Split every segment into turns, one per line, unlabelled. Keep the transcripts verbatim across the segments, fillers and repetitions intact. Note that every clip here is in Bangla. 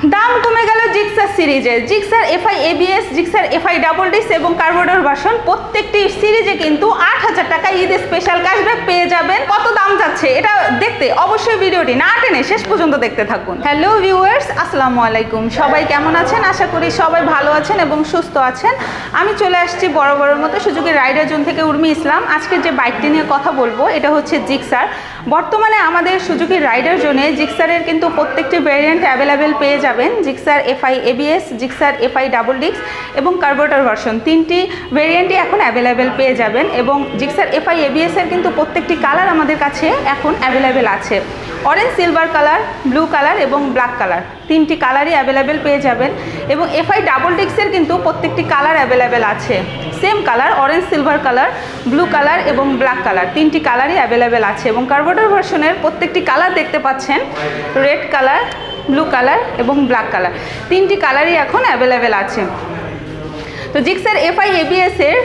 দাম কমে গেল জিক্সার সিরিজে। Gixxer FI ABS, Gixxer FI double disc এবং কার্বোরেটর ভার্সন প্রত্যেকটি সিরিজে কিন্তু আট হাজার টাকা ঈদ স্পেশাল ক্যাশব্যাক পেয়ে যাবেন। কত দাম যাচ্ছে এটা দেখতে অবশ্যই ভিডিওটি না টেনে শেষ পর্যন্ত দেখতে থাকুন। হ্যালো ভিউয়ার্স, আসসালামু আলাইকুম। সবাই কেমন আছেন? আশা করি সবাই ভালো আছেন এবং সুস্থ আছেন। আমি চলে আসছি বড় বড়র মতো সুজুকি রাইডার জোন থেকে উর্মি ইসলাম। আজকে যে বাইকটি নিয়ে কথা বলবো এটা হচ্ছে জিক্সার। বর্তমানে আমাদের সুজুকি রাইডার জোনে জিক্সারের কিন্তু প্রত্যেকটি ভেরিয়েন্ট অ্যাভেলেবেল পেয়ে যাবেন। Gixxer FI ABS, Gixxer FI double disc এবং কার্বোরেটর ভার্সন তিনটি ভেরিয়েন্টই এখন অ্যাভেলেবেল পেয়ে যাবেন এবং জিক্সার এফআই এবিএস এর কিন্তু প্রত্যেকটি কালার আমাদের কাছে এখন অ্যাভেলেবেল আছে। Orange silver colour, blue colour এবং ব্ল্যাক কালার তিনটি কালারই অ্যাভেলেবেল পেয়ে যাবেন এবং এফআই ডাবল ডিস্কের কিন্তু প্রত্যেকটি কালার অ্যাভেলেবেল আছে। Same colour, orange silver colour, blue colour এবং ব্ল্যাক কালার তিনটি কালারই অ্যাভেলেবেল আছে এবং কার্বোরেটর ভার্সনের প্রত্যেকটি কালার দেখতে পাচ্ছেন, রেড কালার, ব্লু কালার এবং ব্ল্যাক কালার তিনটি কালারই এখন অ্যাভেলেবেল আছে। তো জিক্সার এফআই এবিএস এর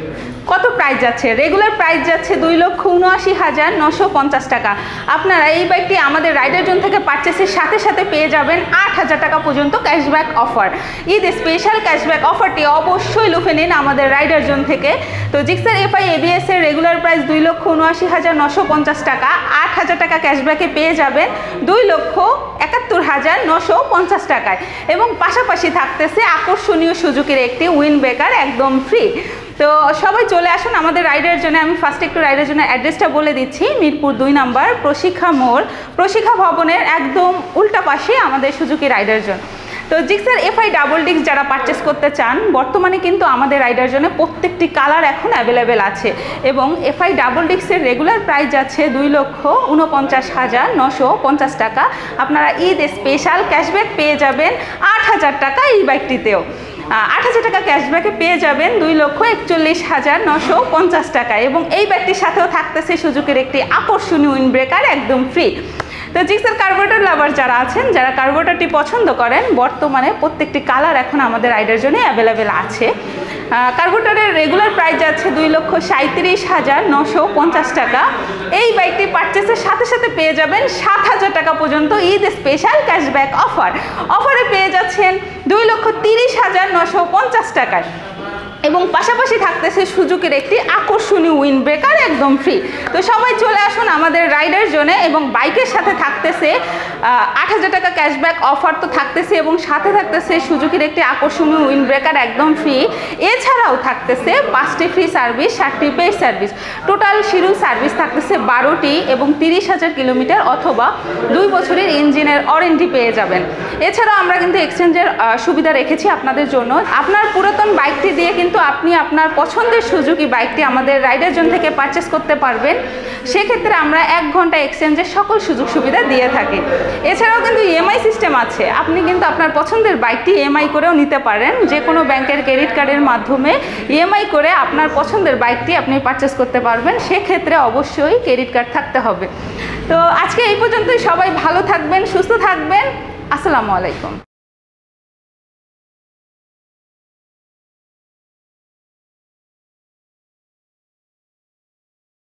কত প্রাইস যাচ্ছে? রেগুলার প্রাইস যাচ্ছে দুই লক্ষ উনআশি হাজার নশো পঞ্চাশ টাকা। আপনারা এই বাইকটি আমাদের রাইডার জোন থেকে পারচেসের সাথে সাথে পেয়ে যাবেন আট হাজার টাকা পর্যন্ত cashback offer. Eid special cashback অফারটি অবশ্যই লুফে নিন আমাদের রাইডার জোন থেকে। তো জিক্সার এফআই এবিএস এর রেগুলার প্রাইস দুই লক্ষ উনআশি হাজার নশো পঞ্চাশ টাকা। আট হাজার টাকা ক্যাশব্যাকে পেয়ে যাবেন দুই লক্ষ একাত্তর হাজার নশো পঞ্চাশ টাকায় এবং পাশাপাশি থাকতেছে আকর্ষণীয় সুজুকির একটি উইন্ড ব্রেকার একদম ফ্রি। তো সবাই চলে আসুন আমাদের রাইডার জন্য। আমি ফার্স্ট একটু রাইডার জন্য অ্যাড্রেসটা বলে দিচ্ছি। মিরপুর দুই নাম্বার প্রশিক্ষা মোড়, প্রশিক্ষা ভবনের একদম উল্টা পাশে আমাদের সুজুকি রাইডার জোন। তো জিক্সার এফআই ডাবল ডিস্ক যারা পারচেস করতে চান, বর্তমানে কিন্তু আমাদের রাইডার জোনে প্রত্যেকটি কালার এখন অ্যাভেলেবেল আছে এবং এফআই ডাবল ডিস্কের রেগুলার প্রাইস যাচ্ছে দুই লক্ষ উনপঞ্চাশ হাজার নশো পঞ্চাশ টাকা। আপনারা ঈদ স্পেশাল ক্যাশব্যাক পেয়ে যাবেন আট হাজার টাকা এই বাইকটিতেও। আট হাজার টাকা ক্যাশব্যাকে পেয়ে যাবেন দুই লক্ষ একচল্লিশ হাজার নশো পঞ্চাশ টাকা এবং এই ব্যাগটির সাথেও থাকতেছে সুজুকির একটি আকর্ষণীয় উইন্ড ব্রেকার একদম ফ্রি। তো জিক্সার কার্বোরেটর লাভার যারা আছেন, যারা কার্বোরেটরটি পছন্দ করেন, বর্তমানে প্রত্যেকটি কালার এখন আমাদের রাইডার জন্য অ্যাভেলেবেল আছে। কার্বোরেটরের রেগুলার প্রাইস যাচ্ছে দুই লক্ষ সাঁত্রিশ হাজার নশো পঞ্চাশ টাকা। এই বাইকটি পারচেসের সাথে সাথে পেয়ে যাবেন সাত হাজার টাকা পর্যন্ত ঈদ স্পেশাল ক্যাশব্যাক অফার। অফারে পেয়ে যাচ্ছেন দুই লক্ষ তিরিশ হাজার নশো পঞ্চাশ টাকায় এবং পাশাপাশি থাকতেছে সুজুকির একটি আকর্ষণীয় উইন্ড ব্রেকার একদম ফ্রি। তো সবাই চলে আসুন আমাদের রাইডার জোনে এবং বাইকের সাথে থাকতেছে আট হাজার টাকা ক্যাশব্যাক অফার তো থাকতেছে এবং সাথে থাকতেছে সুজুকির একটি আকর্ষণীয় উইন্ড ব্রেকার একদম ফ্রি। এছাড়াও থাকতেছে পাঁচটি ফ্রি সার্ভিস, সাতটি paid service, total schedule service থাকতেছে বারোটি এবং তিরিশ হাজার কিলোমিটার অথবা দুই বছরের ইঞ্জিনের ওয়ারেন্টি পেয়ে যাবেন। এছাড়াও আমরা কিন্তু এক্সচেঞ্জের সুবিধা রেখেছি আপনাদের জন্য। আপনার পুরাতন বাইকটি দিয়ে কিন্তু আপনি আপনার পছন্দের সুজুকি বাইকটি আমাদের রাইডার জোন থেকে পারচেস করতে পারবেন। সেক্ষেত্রে আমরা এক ঘন্টা এক্সচেঞ্জের সকল সুযোগ সুবিধা দিয়ে থাকি। এছাড়াও কিন্তু ইএমআই সিস্টেম আছে। আপনি কিন্তু আপনার পছন্দের বাইকটি ইএমআই করেও নিতে পারেন। যে কোনো ব্যাংকের ক্রেডিট কার্ডের মাধ্যমে ইএমআই করে আপনার পছন্দের বাইকটি আপনি পারচেস করতে পারবেন। সেক্ষেত্রে অবশ্যই ক্রেডিট কার্ড থাকতে হবে। তো আজকে এই পর্যন্তই। সবাই ভালো থাকবেন, সুস্থ থাকবেন। আসসালামু আলাইকুম।